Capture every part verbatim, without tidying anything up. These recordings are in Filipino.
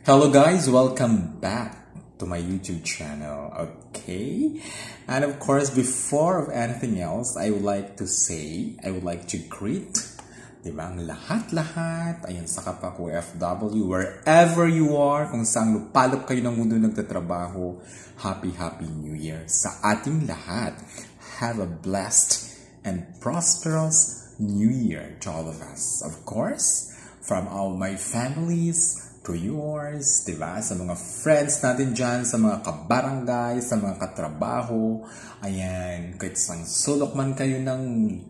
Hello guys, welcome back to my YouTube channel, okay? And of course, before of anything else, I would like to say, I would like to greet, di ba, ang lahat-lahat, ayan, sa kapwa ko F W, wherever you are, kung saan lupalop kayo ng mundo nagtatrabaho, happy, happy New Year sa ating lahat. Have a blessed and prosperous New Year to all of us. Of course, from all my families, to yours, diba? Sa mga friends natin dyan, sa mga kabarangay, sa mga katrabaho, ayan, kahit sang sulok man kayo ng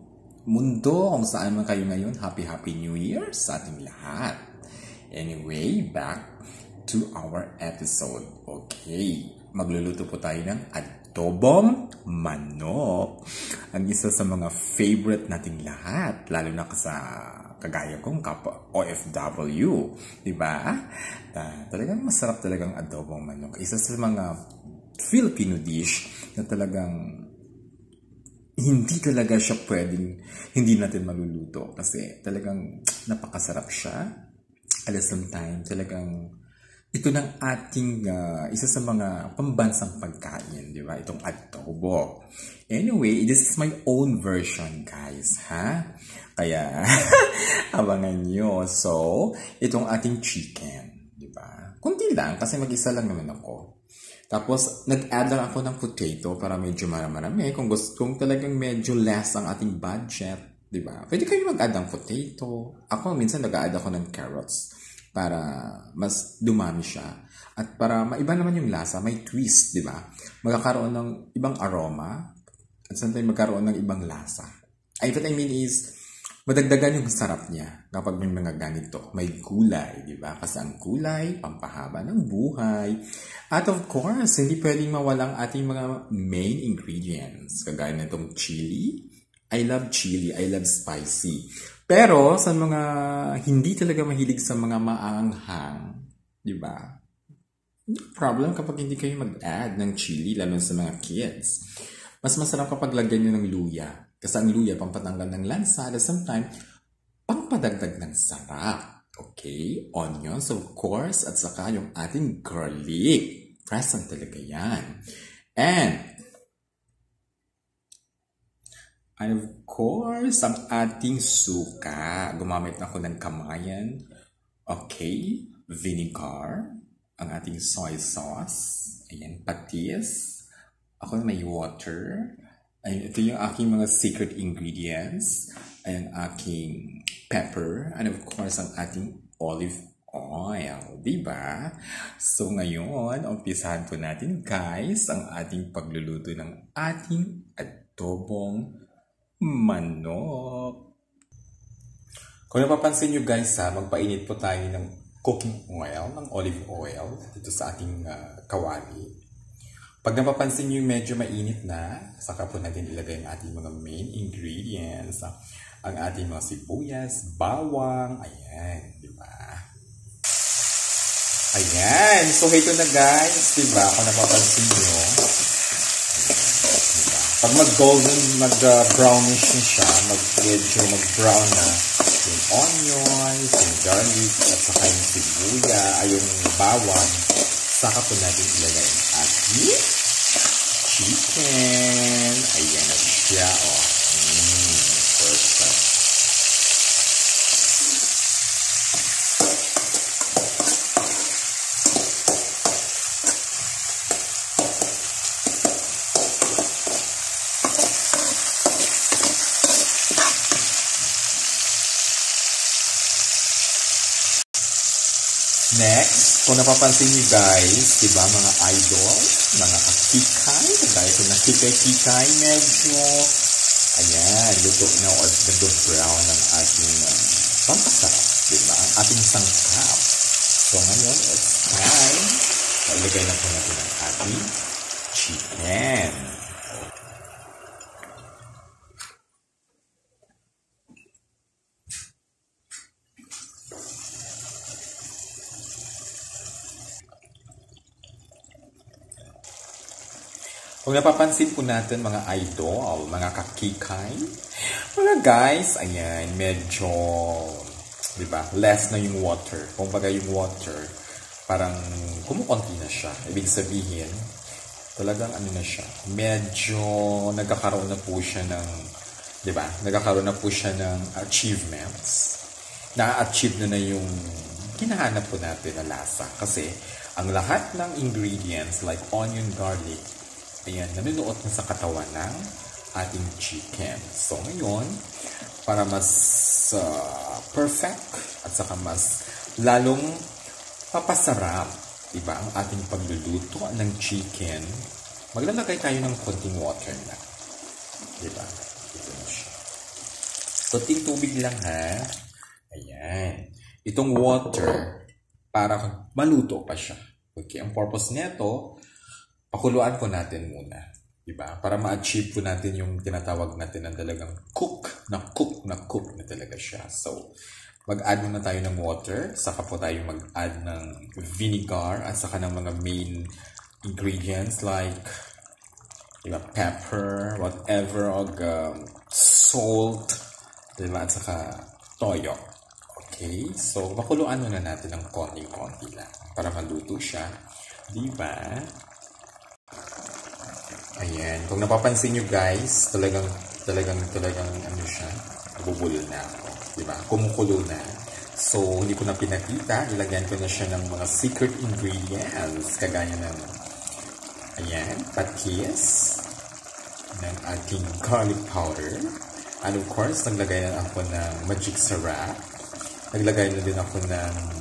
mundo, kung saan man kayo ngayon, happy, happy New Year sa ating lahat. Anyway, back to our episode. Okay, magluluto po tayo ng adobong manok. Ang isa sa mga favorite nating lahat, lalo na sa kagaya kong kapwa O F W, di ba? Uh, talagang masarap talagang adobong manok. Isa sa mga Filipino dish na talagang hindi talaga siya pwedeng hindi natin maluluto kasi talagang napakasarap siya. At the same time, talagang ito ng ating uh, isa sa mga pambansang pagkain, di ba? Itong adobo. Anyway, this is my own version, guys, ha? Kaya, abangan nyo. So, itong ating chicken, di ba? Kunti lang, kasi mag-isa lang naman ako. Tapos, nag-add lang ako ng potato para medyo marami. Kung gusto, kung talagang medyo less ang ating budget, di ba? Pwede kayo mag-add ng potato. Ako, minsan nag-add ako ng carrots para mas dumami siya. At para maiba naman yung lasa, may twist, di ba? Magkakaroon ng ibang aroma at sometimes magkaroon ng ibang lasa. Ay, what I mean is, madagdagan yung sarap niya kapag may mga ganito. May gulay, di ba? Kasi ang gulay, pampahaba ng buhay. At of course, hindi pwedeng mawalang ating mga main ingredients. Kagaya na itong chili. I love chili. I love spicy. Pero sa mga hindi talaga mahilig sa mga maanghang, di ba? No problem kapag hindi kayo mag-add ng chili, lalo sa mga kids. Mas masarap kapag lagyan nyo ng luya. Kasi ang luya, pampatanggal ng lansa. At the same time, pampadagdag ng sarap. Okay? Onions, of course. At saka yung ating garlic. Present talaga yan. And, and of course, ang ating suka. Gumamit na ako ng kamayan. Okay? Vinegar. Ang ating soy sauce. Ayan, patis. Ako may water. Ayun, ito yung aking mga secret ingredients. Ayan, aking pepper. And of course, ang ating olive oil. Diba? So, ngayon, umpisahan po natin, guys, ang ating pagluluto ng ating adobong manok. Kung napapansin nyo, guys, ha, magpainit po tayo ng cooking oil, ng olive oil, dito sa ating uh, kawali. Pag napapansin nyo medyo mainit na, saka po natin ilagay ang ating mga main ingredients. Ang ating mga sibuyas, bawang, ayan, di ba? Ayan, so ito na guys, di ba? Kung napapansin nyo, diba? Pag mag-golden, mag-brownish na siya, mag medyo mag-brown na yung onions, yung garlic, at saka yung sibuya, ay yung bawang, saka po natin ilagay ang ating chicken. Ayan na siya, oh. Mm, perfect. Next, kung napapansin niyo guys, diba mga idol, mga kakikay, kagaya kung nakikay-kikay, medyo, ayan, luto na or nag-brown ang ating um, pampasarap, diba? Ang ating sangkap. So ngayon, it's time, ilagay na po natin ang ating chicken. Kung napapansin po natin mga idol, mga kakikay, mga guys, ayan, medyo, di ba, less na yung water. Kung baga yung water, parang kumukonti na siya. Ibig sabihin, talagang ano na siya, medyo nagkakaroon na po siya ng, di ba? Nagkakaroon na po siya ng achievements. Na-achieve na na yung hinahanap po natin na lasa. Kasi ang lahat ng ingredients like onion, garlic, ayan, nanunuot na sa katawan ng ating chicken. So ngayon, para mas uh, perfect at saka mas lalong papasarap, diba, ang ating pagluluto ng chicken, maglalagay tayo ng konting water na. Diba? Ito na siya. Konting tubig lang, ha? Ayan. Itong water, para maluto pa siya. Okay, ang purpose nito, pakuluan ko natin muna. Diba? Para ma-achieve po natin yung tinatawag natin na talagang cook, na cook, na cook na talaga siya. So, mag-add muna tayo ng water, saka po tayo mag-add ng vinegar, at saka ng mga main ingredients like diba, pepper, whatever, or um, salt, diba, at saka toyo. Okay? So, makuluan muna natin ng konti-konti lang para maluto siya. Diba? Ayan. Kung napapansin nyo guys, talagang, talagang, talagang, ano siya, bubulol na ako. Diba? Kumukulo na. So, hindi ko na pinakita. Ilagyan ko na siya ng mga secret ingredients. Kagaya ng, ayan, patis, ng ating garlic powder. And of course, naglagay na ako ng magic sarap. Naglagay na din ako ng